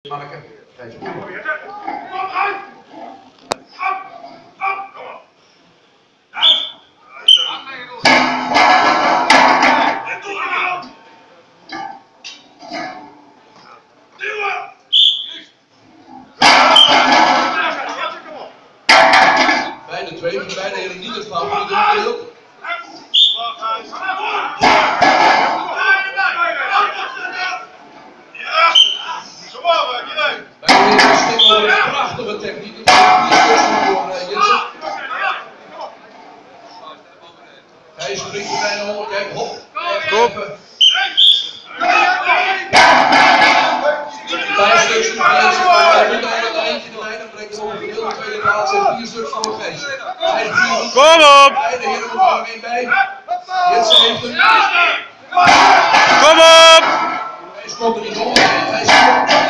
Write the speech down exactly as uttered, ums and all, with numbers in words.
Marken. Bijna twee, bijna helemaal niet het favoriete deel. Bij de stikkel is een prachtige techniek. Die is dus door Jensen. Hij springt er bijna onder. Kijk, hop. Kom. Vijf stuks voor Jensen. Hij moet aan het eindje de lijn en brengt hem over de hele tweede plaats. En vier stuks voor Gees. Kom op! Beide heren moeten er één bij. Jensen heeft hem. Kom op! Hij komt er niet onder. Hij